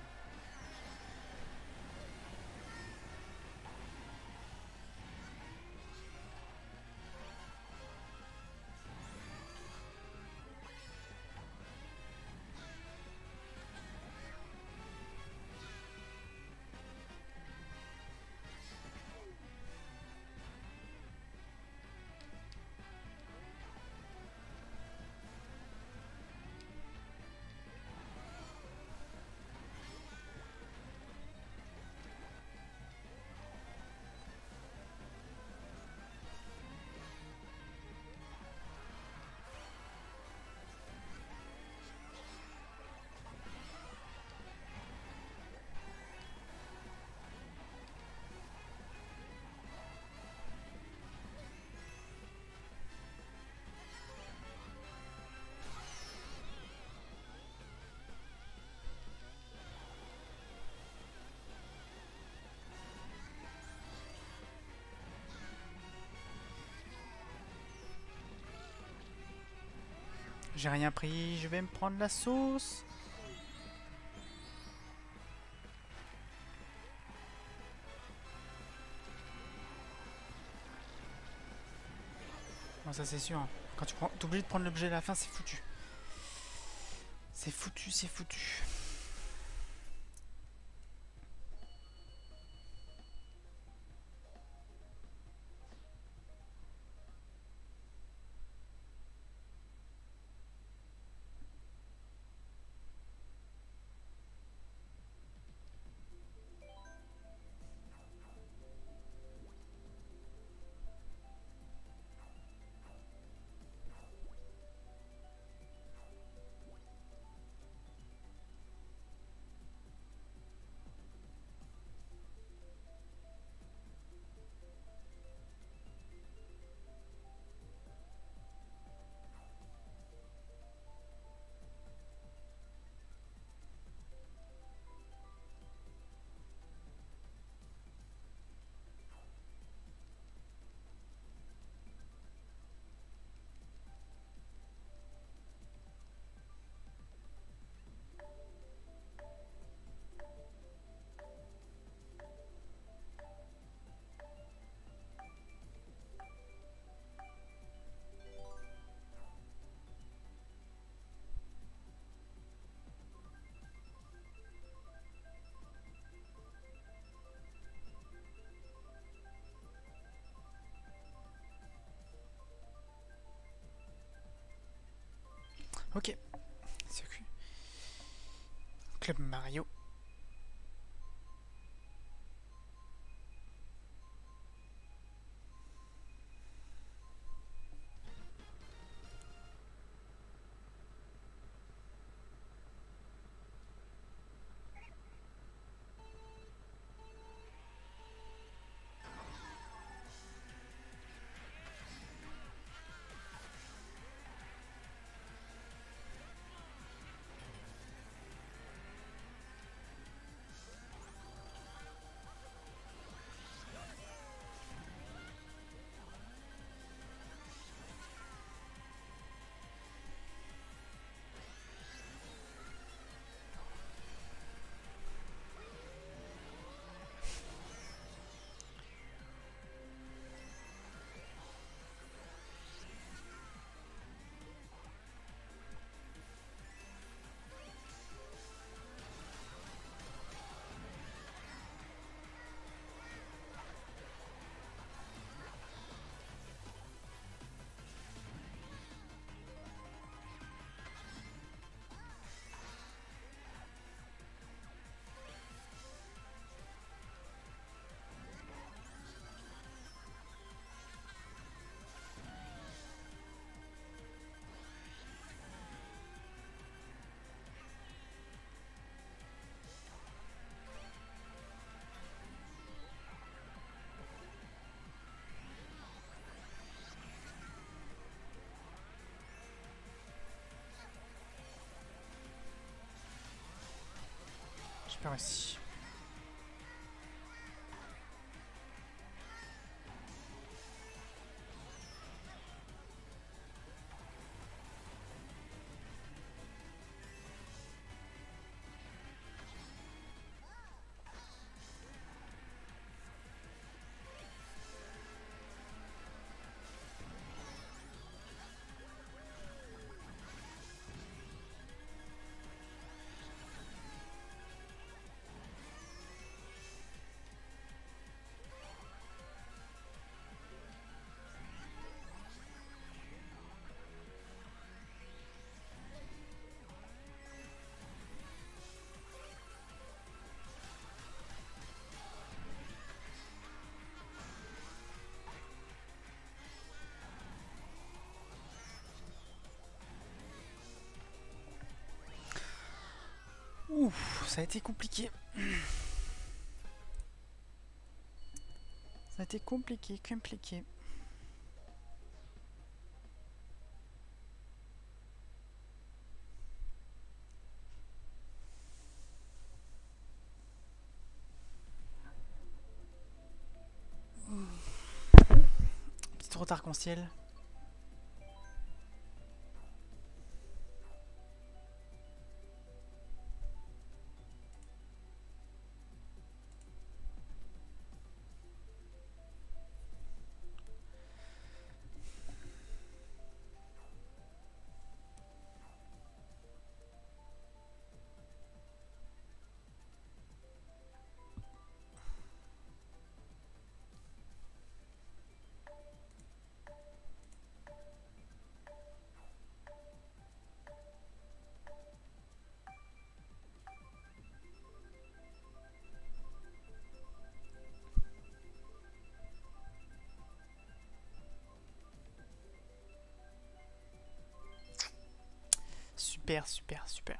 J'ai rien pris, je vais me prendre la sauce. Bon, ça c'est sûr. Quand tu prends, t'es obligé de prendre l'objet à la fin, c'est foutu. C'est foutu, c'est foutu. Ok. Circuit. Club Mario. Super réussi. Ouf, ça a été compliqué. Ça a été compliqué, compliqué. Petit retard arc-en-ciel. Super, super, super.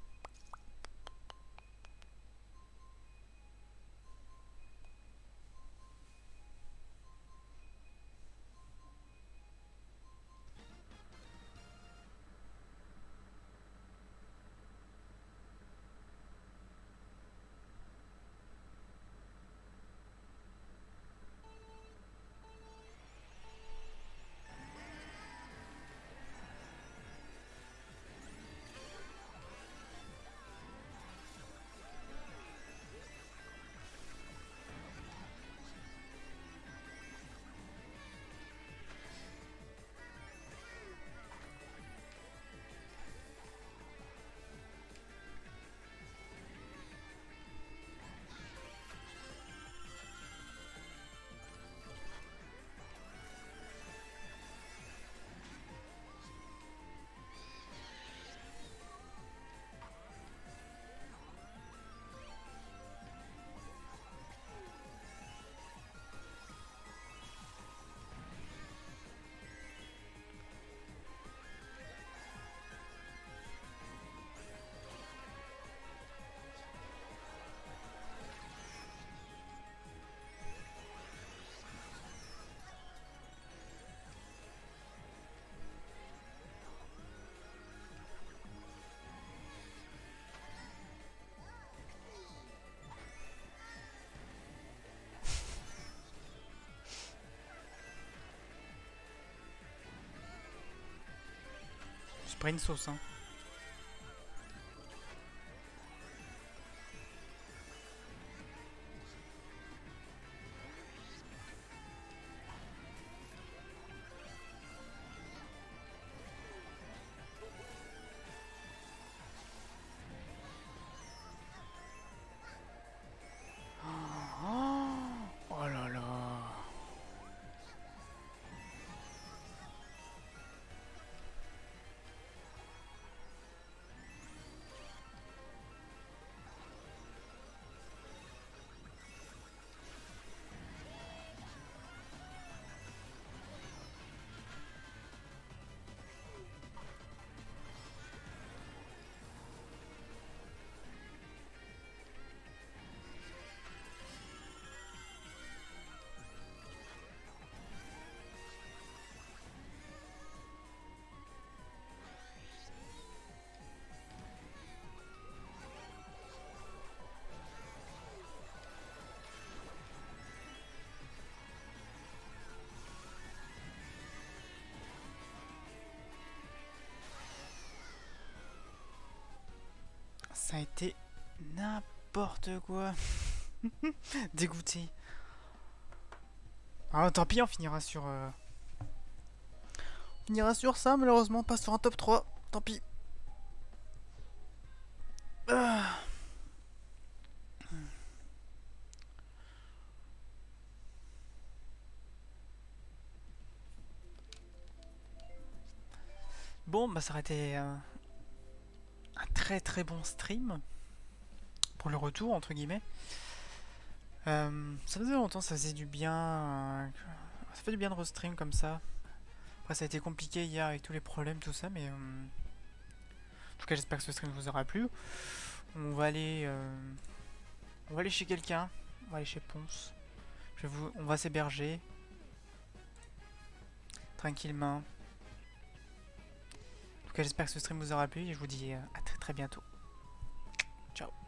C'est pas une sauce, hein. Oh là là. Ça a été n'importe quoi. Dégoûté. Ah, tant pis, on finira sur... euh, On finira sur ça, malheureusement, pas sur un top trois. Tant pis. Ah. Bon, bah ça aurait été euh, un très très bon stream pour le retour, entre guillemets. Euh, ça faisait longtemps, ça faisait du bien. euh, ça fait du bien de restream comme ça. Après, ça a été compliqué hier avec tous les problèmes, tout ça, mais euh, en tout cas, j'espère que ce stream vous aura plu. On va aller, euh, on va aller chez quelqu'un. On va aller chez Ponce. Je vais vous, on va s'héberger tranquillement. En tout cas, j'espère que ce stream vous aura plu et je vous dis euh, à très très bientôt. Ciao.